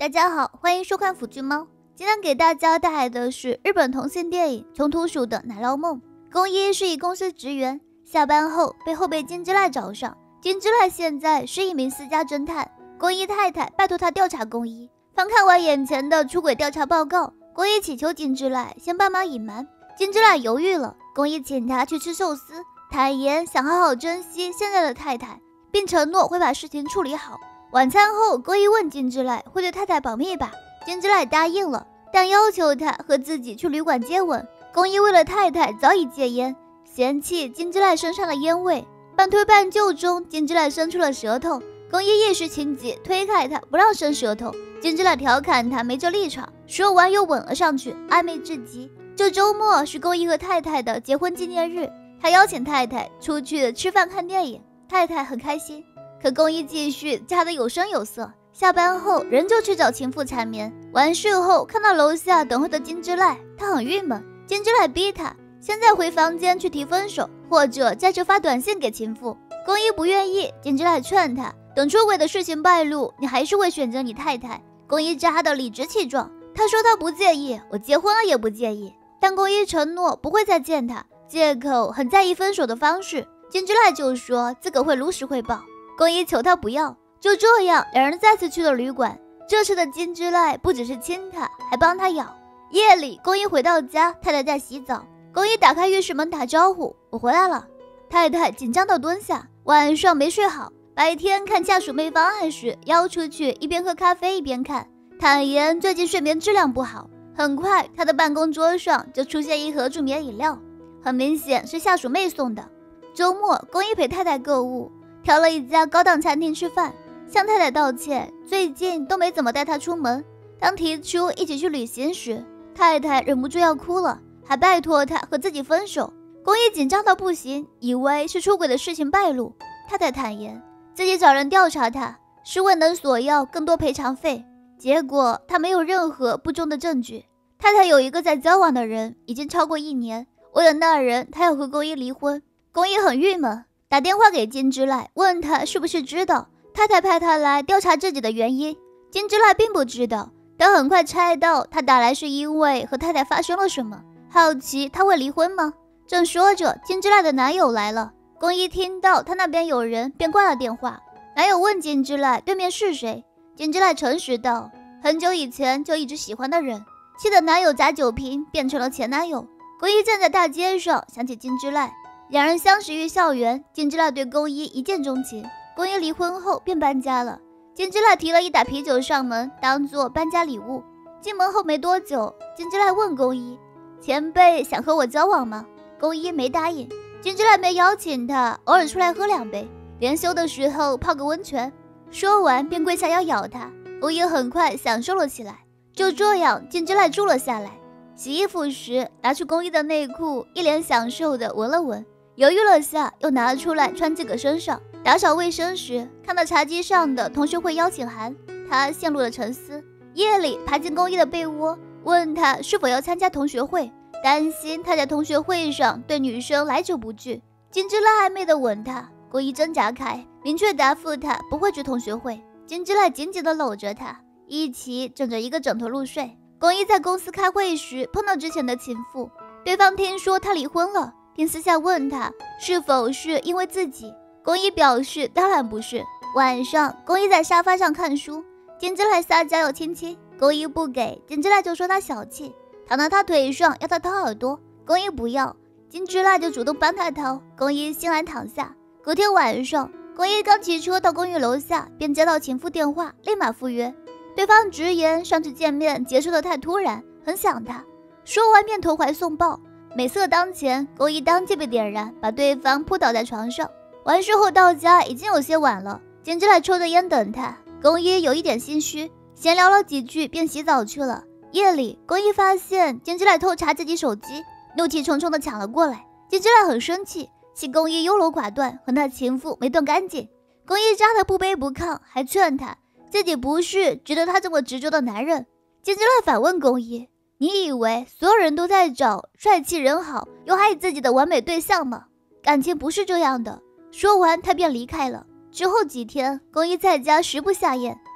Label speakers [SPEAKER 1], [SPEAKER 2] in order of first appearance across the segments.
[SPEAKER 1] 大家好，欢迎收看腐剧猫。今天给大家带来的是日本同性电影《穷途鼠的奶酪梦》。宫一是一公司职员，下班后被后辈金之濑找上。金之濑现在是一名私家侦探，宫一太太拜托他调查宫一。翻看完眼前的出轨调查报告，宫一祈求金之濑先帮忙隐瞒。金之濑犹豫了，宫一请他去吃寿司，坦言想好好珍惜现在的太太，并承诺会把事情处理好。晚餐后，宫一问金之濑会对太太保密吧？金之濑答应了，但要求他和自己去旅馆接吻。宫一为了太太早已戒烟，嫌弃金之濑身上的烟味，半推半就中，金之濑伸出了舌头。宫一一时情急，推开他不让伸舌头。金之濑调侃他没这立场，说完又吻了上去，暧昧至极。这周末是宫一和太太的结婚纪念日，他邀请太太出去吃饭看电影，太太很开心。可宫一继续加得有声有色，下班后仍旧去找情妇缠绵。完事后看到楼下等会的金之濑，他很郁闷。金之濑逼他现在回房间去提分手，或者在这发短信给情妇。宫一不愿意，金之濑劝他，等出轨的事情败露，你还是会选择你太太。宫一扎得理直气壮，他说他不介意，我结婚了也不介意。但宫一承诺不会再见他，借口很在意分手的方式。金之濑就说自个会如实汇报。宫一求他不要，就这样两人再次去了旅馆。这次的金之濑不只是亲他，还帮他咬。夜里宫一回到家，太太在洗澡。宫一打开浴室门打招呼，我回来了。太太紧张地蹲下，晚上没睡好，白天看家属妹方案时邀出去一边喝咖啡一边看，坦言最近睡眠质量不好。很快他的办公桌上就出现一盒助眠饮料，很明显是下属妹送的。周末宫一陪太太购物，挑了一家高档餐厅吃饭，向太太道歉，最近都没怎么带她出门。当提出一起去旅行时，太太忍不住要哭了，还拜托他和自己分手。宫一紧张到不行，以为是出轨的事情败露。太太坦言自己找人调查他是为能索要更多赔偿费，结果他没有任何不忠的证据。太太有一个在交往的人，已经超过1年，为了那人他要和宫一离婚。宫一很郁闷，打电话给金之濑，问他是不是知道太太派他来调查自己的原因。金之濑并不知道，但很快猜到他打来是因为和太太发生了什么，好奇他会离婚吗？正说着，金之濑的男友来了。宫一听到他那边有人，便挂了电话。男友问金之濑对面是谁，金之濑诚实道，很久以前就一直喜欢的人，气得男友砸酒瓶变成了前男友。宫一站在大街上想起金之濑，两人相识于校园，金之濑对宫一一见钟情。宫一离婚后便搬家了，金之濑提了一打啤酒上门当做搬家礼物。进门后没多久，金之濑问宫一，前辈想和我交往吗？宫一没答应。金之濑没邀请他，偶尔出来喝2杯，连休的时候泡个温泉。说完便跪下要咬他，宫一很快享受了起来。就这样，金之濑住了下来。洗衣服时拿出宫一的内裤，一脸享受地闻了闻，犹豫了下又拿出来穿自个身上。打扫卫生时看到茶几上的同学会邀请函，他陷入了沉思。夜里爬进宫一的被窝，问他是否要参加同学会，担心他在同学会上对女生来者不拒。金之濑暧昧地吻他，宫一挣扎开，明确答复他不会去同学会。金之濑紧紧地搂着他，一起枕着一个枕头入睡。宫一在公司开会时碰到之前的情妇，对方听说他离婚了，便私下问他是否是因为自己。宫一表示当然不是。晚上宫一在沙发上看书，金之濑撒娇要亲亲，宫一不给，金之濑就说他小气，躺到他腿上要他掏耳朵，宫一不要，金之濑就主动帮他掏，宫一欣然躺下。隔天晚上，宫一刚骑车到公寓楼下，便接到情妇电话，立马赴约。对方直言上次见面结束的太突然，很想他。说完便投怀送抱，美色当前，宫一当即被点燃，把对方扑倒在床上。完事后到家已经有些晚了，金之濑抽着烟等他。宫一有一点心虚，闲聊了几句便洗澡去了。夜里，宫一发现金之濑偷查自己手机，怒气冲冲地抢了过来。金之濑很生气，气宫一优柔寡断，和那情妇没断干净。宫一扎得不卑不亢，还劝他自己不是值得他这么执着的男人。金之濑反问宫一，你以为所有人都在找帅气人好又爱自己的完美对象吗？感情不是这样的。说完他便离开了。之后几天，宫一在家食不下咽，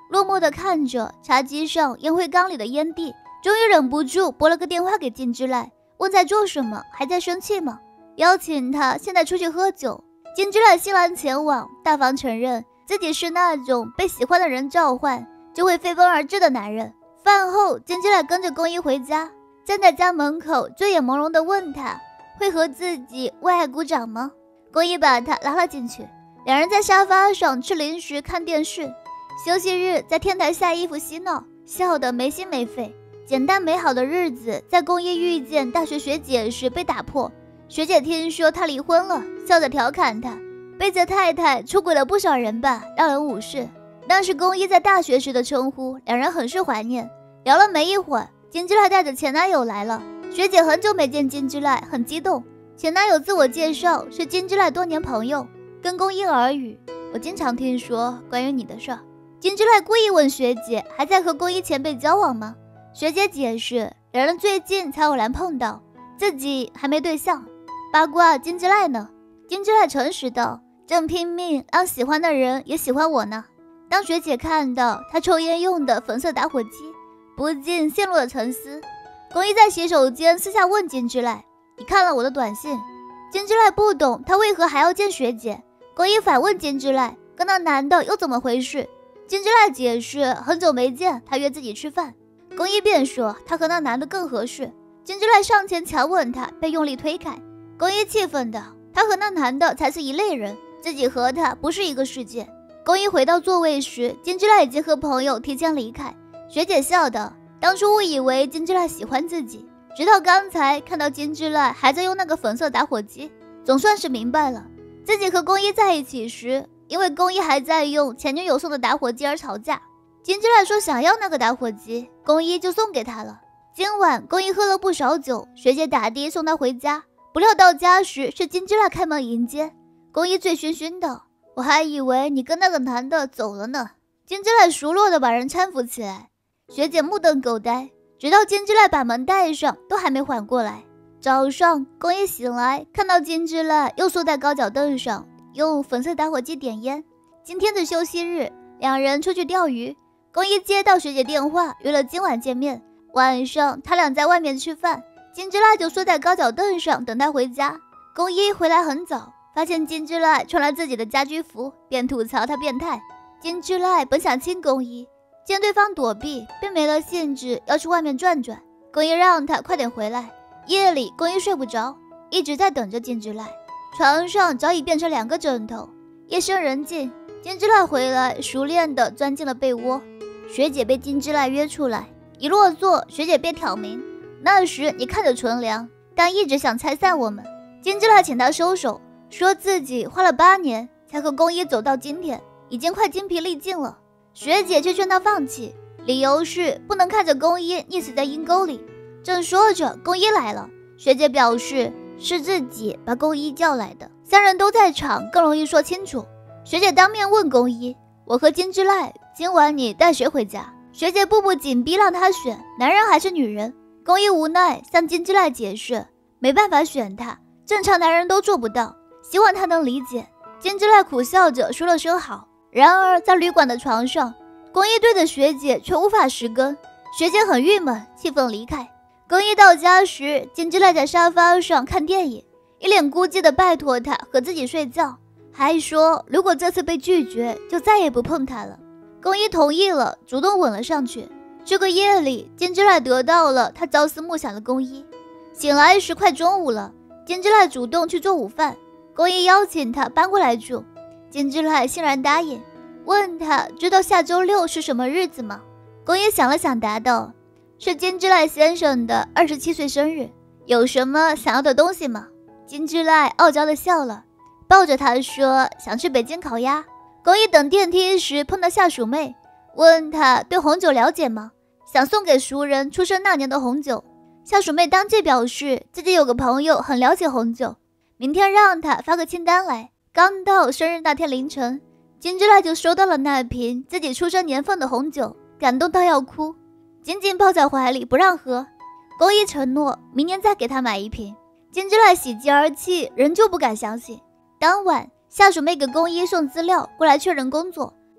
[SPEAKER 1] 落寞地看着茶几上烟灰缸里的烟蒂，终于忍不住拨了个电话给金之赖，问在做什么，还在生气吗？邀请他现在出去喝酒。金之赖欣然前往，大方承认自己是那种被喜欢的人召唤就会飞奔而至的男人。饭后，金之赖跟着宫一回家，站在家门口，醉眼朦胧地问他会和自己为爱鼓掌吗？宫一把他拉了进去，两人在沙发上吃零食看电视。休息日在天台晒衣服嬉闹，笑得没心没肺。简单美好的日子在宫一遇见大学学姐时被打破。学姐听说他离婚了，笑着调侃他贝泽太太出轨了不少人吧，让人无视。那是宫一在大学时的称呼，两人很是怀念。聊了没一会儿，金之赖带着前男友来了。学姐很久没见金之赖，很激动。前男友自我介绍是金之赖多年朋友，跟宫一耳语，我经常听说关于你的事儿。金之赖故意问学姐还在和宫一前辈交往吗？学姐解释两人最近才偶然碰到，自己还没对象。八卦金之赖呢？金之赖诚实道，正拼命让喜欢的人也喜欢我呢。当学姐看到他抽烟用的粉色打火机，不禁陷入了沉思。宫一在洗手间私下问金之赖，你看了我的短信？金之赖不懂他为何还要见学姐。宫一反问金之赖，跟那男的又怎么回事？金之赖解释很久没见，他约自己吃饭。宫一便说他和那男的更合适。金之赖上前强吻他，被用力推开。宫一气愤的，他和那男的才是一类人，自己和他不是一个世界。宫一回到座位时，金之赖已经和朋友提前离开。学姐笑道，当初误以为金之赖喜欢自己，直到刚才看到金之赖还在用那个粉色打火机，总算是明白了。自己和宫一在一起时，因为宫一还在用前女友送的打火机而吵架。金之赖说想要那个打火机，宫一就送给他了。今晚宫一喝了不少酒，学姐打的送他回家，不料到家时是金之赖开门迎接。宫一醉醺醺的，我还以为你跟那个男的走了呢。金之赖熟络的把人搀扶起来，学姐目瞪口呆，直到金之赖把门带上都还没缓过来。早上宫一醒来，看到金之赖又坐在高脚凳上用粉色打火机点烟。今天的休息日，两人出去钓鱼。宫一接到学姐电话，约了今晚见面。晚上他俩在外面吃饭，金之赖就坐在高脚凳上等他回家。宫一回来很早，发现金之赖穿了自己的家居服，便吐槽他变态。金之赖本想亲宫一，见对方躲避，便没了兴致，要去外面转转。宫一让他快点回来。夜里宫一睡不着，一直在等着金之赖。床上早已变成2个枕头。夜深人静，金之赖回来，熟练地钻进了被窝。学姐被金之赖约出来，一落座，学姐便挑明，那时你看着纯良，但一直想拆散我们。金之赖请他收手，说自己花了8年才和宫一走到今天，已经快精疲力尽了。学姐却劝他放弃，理由是不能看着宫一溺死在阴沟里。正说着，宫一来了，学姐表示是自己把宫一叫来的，3人都在场，更容易说清楚。学姐当面问宫一，我和金之赖今晚你带谁回家？学姐步步紧逼让他选，男人还是女人？宫一无奈向金之赖解释，没办法选他，正常男人都做不到，希望他能理解。金之赖苦笑着说了声好。然而在旅馆的床上，宫一对着学姐却无法实根，学姐很郁闷，气愤离开。宫一到家时，金之赖在沙发上看电影，一脸孤寂地拜托他和自己睡觉，还说如果这次被拒绝就再也不碰他了。宫一同意了，主动吻了上去。这个夜里，金之赖得到了他朝思暮想的宫一。醒来时快中午了，金之赖主动去做午饭，宫一邀请他搬过来住，金之赖欣然答应，问他知道下周6是什么日子吗？宫一想了想答道，是金之赖先生的27岁生日，有什么想要的东西吗？金之赖傲娇地笑了，抱着他说想去北京烤鸭。宫一等电梯时碰到下属妹，问他对红酒了解吗？想送给熟人出生那年的红酒。下属妹当即表示自己有个朋友很了解红酒，明天让他发个清单来。刚到生日那天凌晨，金之赖就收到了那瓶自己出生年份的红酒，感动到要哭，紧紧抱在怀里不让喝。宫一承诺明年再给他买一瓶。金之赖喜极而泣，仍旧不敢相信。当晚下属妹给宫一送资料过来确认工作，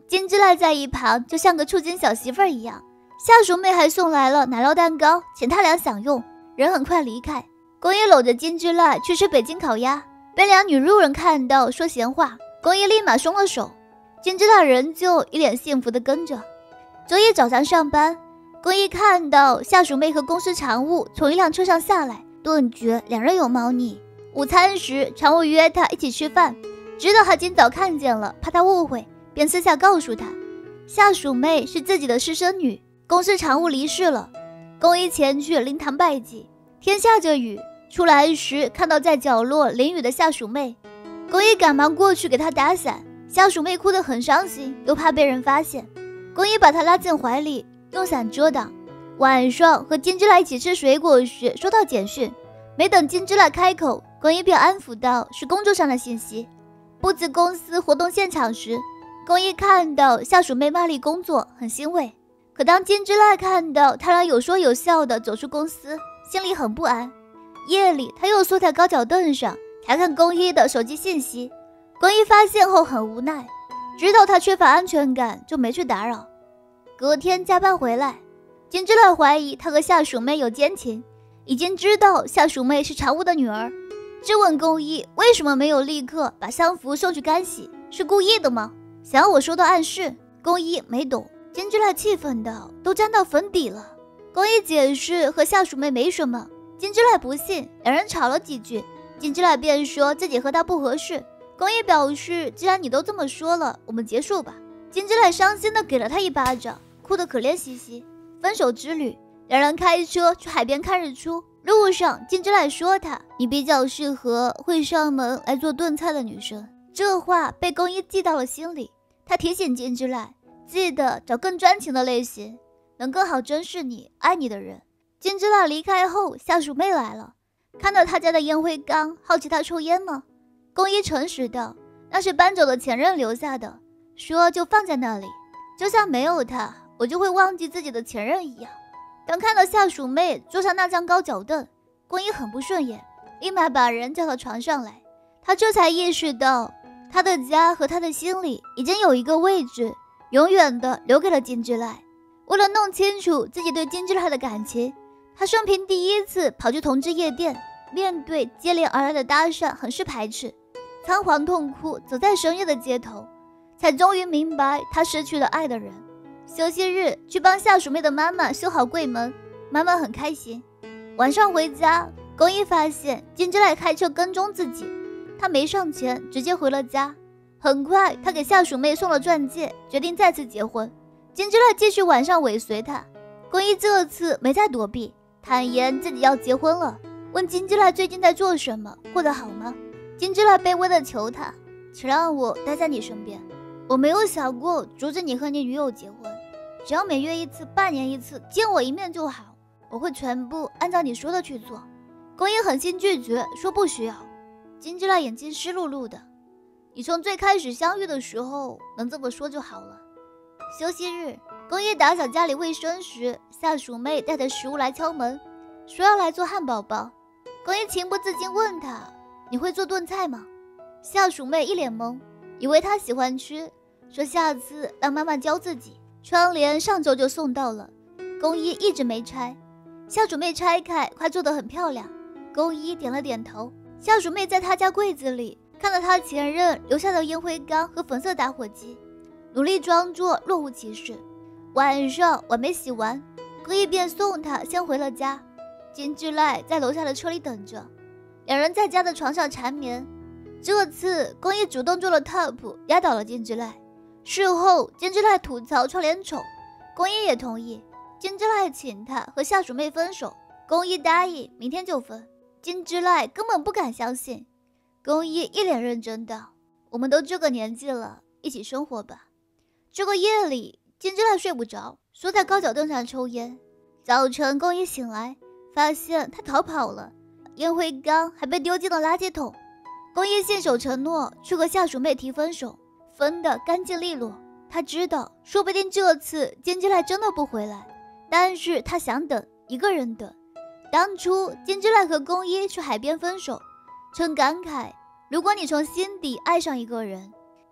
[SPEAKER 1] 金之濑在一旁就像个触金小媳妇儿一样。下属妹还送来了奶酪蛋糕，请他俩享用。人很快离开，宫一搂着金之濑去吃北京烤鸭，被两女路人看到说闲话，宫一立马松了手。金之濑仍旧一脸幸福地跟着。周一早上上班，宫一看到下属妹和公司常务从一辆车上下来，顿觉两人有猫腻。午餐时，常务约他一起吃饭，知道他今早看见了，怕他误会，便私下告诉他，下属妹是自己的私生女，公司常务离世了。宫一前去灵堂拜祭，天下着雨，出来时看到在角落淋雨的下属妹，宫一赶忙过去给她打伞，下属妹哭得很伤心，又怕被人发现，宫一把她拉进怀里，用伞遮挡。晚上和金之濑一起吃水果时收到简讯，没等金之濑开口，宫一便安抚道是工作上的信息。布置公司活动现场时，宫一看到下属妹卖力工作，很欣慰。可当金之濑看到他俩有说有笑地走出公司，心里很不安。夜里他又缩在高脚凳上查看宫一的手机信息，宫一发现后很无奈，知道他缺乏安全感，就没去打扰。隔天加班回来，金之濑怀疑他和下属妹有奸情，已经知道下属妹是常务的女儿，质问宫一为什么没有立刻把丧服送去干洗，是故意的吗？想要我收到暗示。宫一没懂，金之濑气愤的都沾到粉底了。宫一解释和下属妹没什么，金之濑不信，两人吵了几句，金之濑便说自己和他不合适。宫一表示既然你都这么说了，我们结束吧。金之濑伤心的给了他一巴掌，哭得可怜兮兮。分手之旅，两人开车去海边看日出，路上金之濑说他你比较适合会上门来做炖菜的女生，这话被宫一记到了心里。他提醒金之濑记得找更专情的类型，能更好珍视你爱你的人。金之濑离开后，下属妹来了，看到他家的烟灰缸，好奇他抽烟吗？宫一诚实道那是搬走的前任留下的，说就放在那里，就像没有他我就会忘记自己的前任一样。当看到下属妹坐上那张高脚凳，宫一很不顺眼，立马把人叫到床上来。他这才意识到他的家和他的心里已经有一个位置永远的留给了金之濑。为了弄清楚自己对金之濑的感情，他生平第一次跑去同志夜店，面对接连而来的搭讪很是排斥，仓皇痛哭走在深夜的街头，才终于明白他失去了爱的人。休息日去帮下属妹的妈妈修好柜门，妈妈很开心。晚上回家，宫一发现金之濑开车跟踪自己，他没上前，直接回了家。很快他给下属妹送了钻戒，决定再次结婚。金之濑继续晚上尾随他，宫一这次没再躲避，坦言自己要结婚了，问金之濑最近在做什么，过得好吗？金之濑卑微的求他，请让我待在你身边，我没有想过阻止你和你女友结婚，只要每月一次半年一次见我一面就好，我会全部按照你说的去做。宫一狠心拒绝，说不需要。金之濑眼睛湿漉漉的，你从最开始相遇的时候能这么说就好了。休息日，宫一打扫家里卫生时，下属妹带着食物来敲门，说要来做汉堡包。宫一情不自禁问他，你会做炖菜吗？下属妹一脸懵，以为他喜欢吃，说下次让妈妈教自己。窗帘上周就送到了，宫一一直没拆，下属妹拆开，快做得很漂亮。宫一点了点头。下属妹在他家柜子里看到他前任留下的烟灰缸和粉色打火机，努力装作若无其事。晚上碗没洗完，宫一便送他先回了家。金之濑在楼下的车里等着，两人在家的床上缠绵。这次宫一主动做了 top， 压倒了金之濑。事后金之濑吐槽窗帘丑，宫一也同意。金之濑请他和下属妹分手，宫一答应明天就分。金之濑根本不敢相信，宫一一脸认真道，我们都这个年纪了，一起生活吧。这个夜里金之濑睡不着，缩在高脚凳上抽烟。早晨宫一醒来，发现他逃跑了，烟灰缸还被丢进了垃圾桶。宫一信守承诺去和下属妹提分手，分得干净利落。他知道说不定这次金之濑真的不回来，但是他想等，一个人等。当初金之濑和宫一去海边分手，曾感慨，如果你从心底爱上一个人，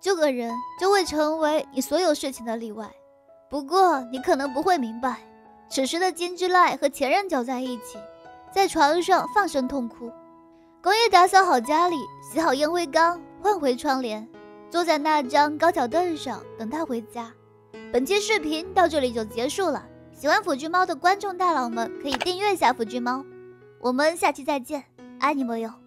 [SPEAKER 1] 这个人就会成为你所有事情的例外。不过你可能不会明白，此时的金之濑和前任搅在一起，在床上放声痛哭。宫野打扫好家里，洗好烟灰缸，换回窗帘，坐在那张高脚凳上等他回家。本期视频到这里就结束了，喜欢腐剧猫的观众大佬们可以订阅一下腐剧猫，我们下期再见，爱你们哟。